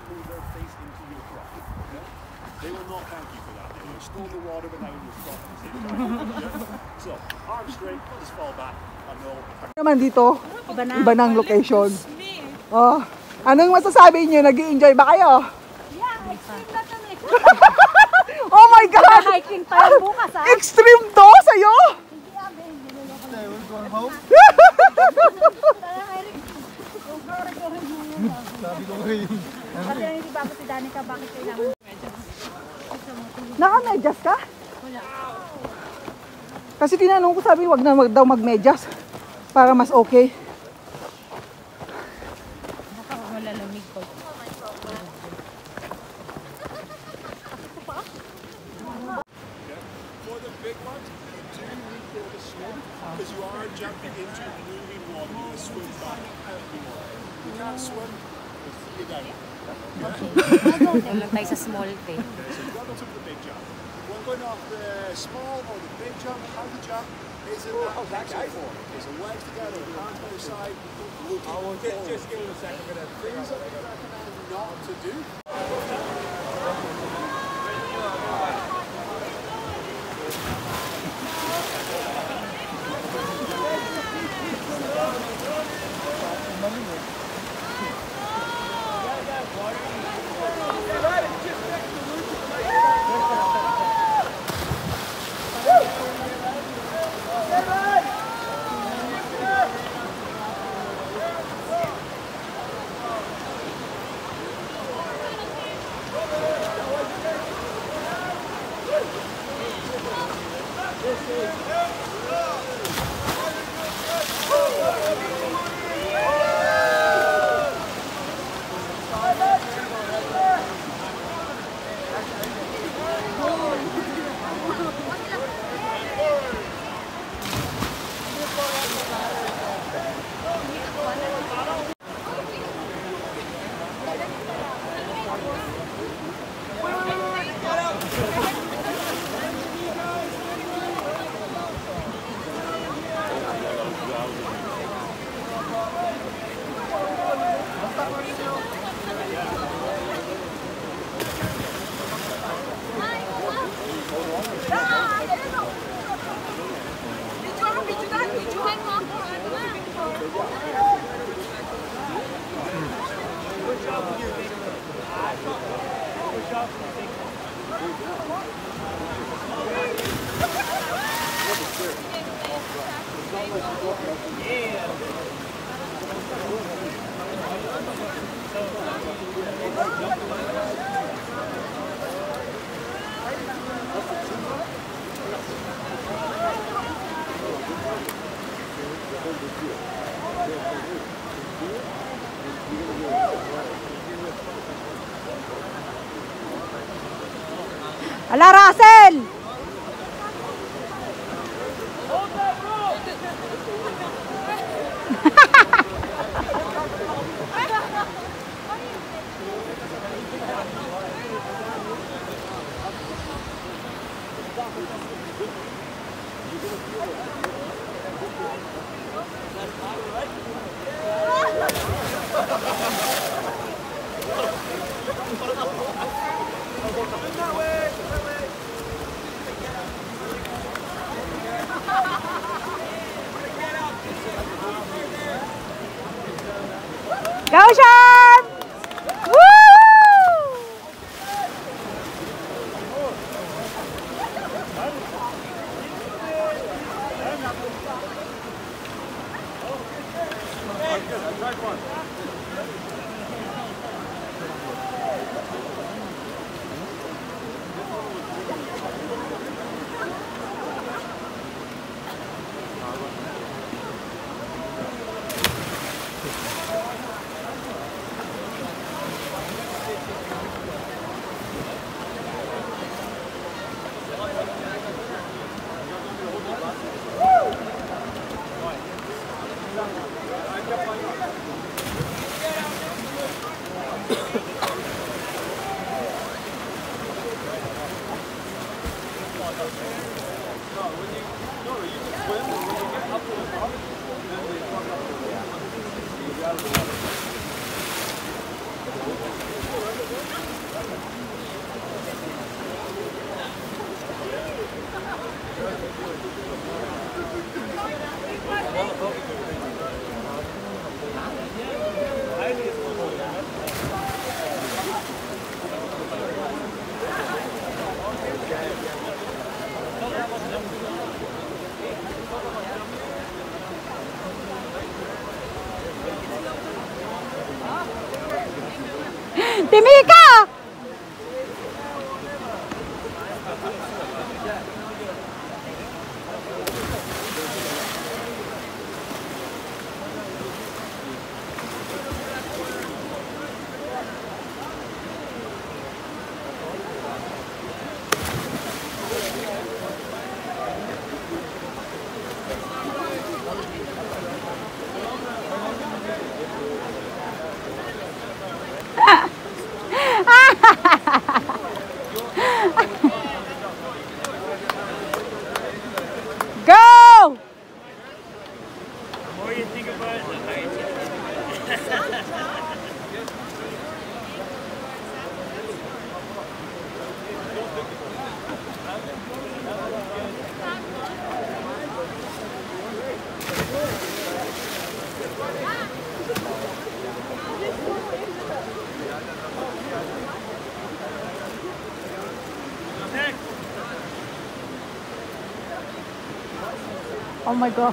pull their face into your crop. Okay? They will not thank you for that. They will store the water but now in your crop at the same time. So, arms straight, just fall back. Naman dito, iba ng location. Oh, anong masasabi niyo? Nag-i-enjoy ba kayo? Yeah, extreme na kami. Oh my God! Hiking pa yung bukas, ha? Extreme to sa'yo? Hindi, abe. Okay, we're going home. Tara, Eric. Go. Sabi ko ngayon. Kasi hindi ba si Danica, bakit kailangan? Naka-medyas ka? Wala. Kasi tinanong ko, sabi wag na daw mag-medyas para mas okay. Baka malalamig ko. For the big ones, you do need to be able to swim because you are jumping into moving water. You want to swim back out of the water. You can't swim, you don't. Wala tayo sa small thing. So you got to the big jump. One going off the small or the big jump, how the jump is in that form. Okay, so legs together, hands by your side, looking forward. Just give it a second for that. Things that we recommend not to do. Ala, Russell! Go, Sean! Woo! Timika! Go! The more you think about it, the higher it's going to be. Oh my God.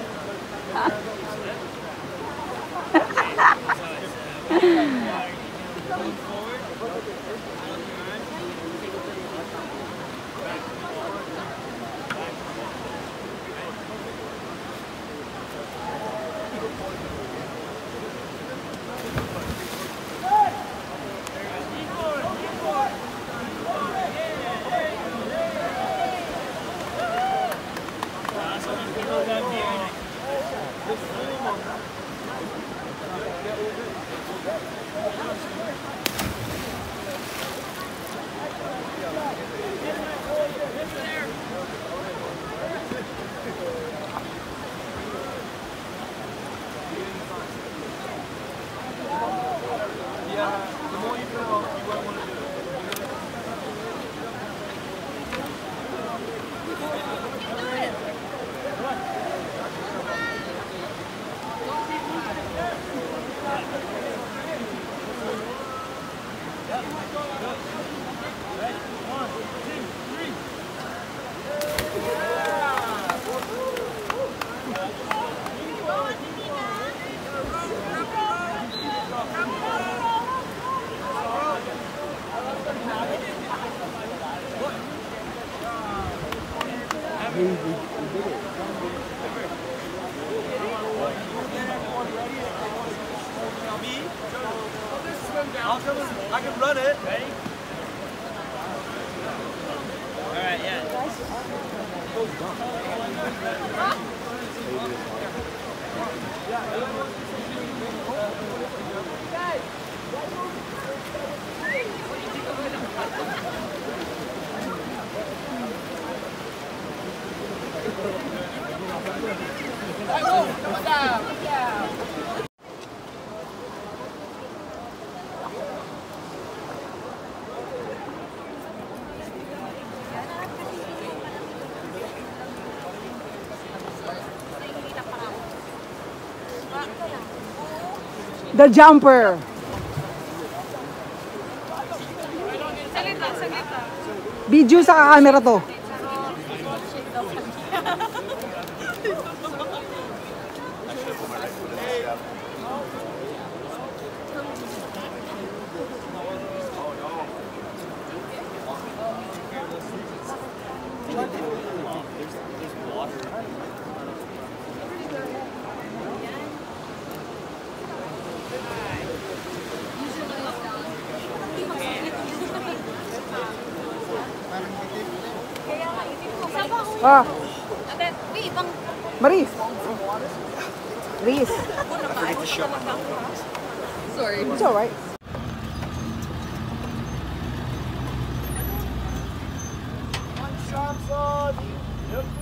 I can run it. Ready? Alright, yeah. The jumper. Video sa camera to. Ah. Maris. Reese. Sorry. It's all right. One shot on.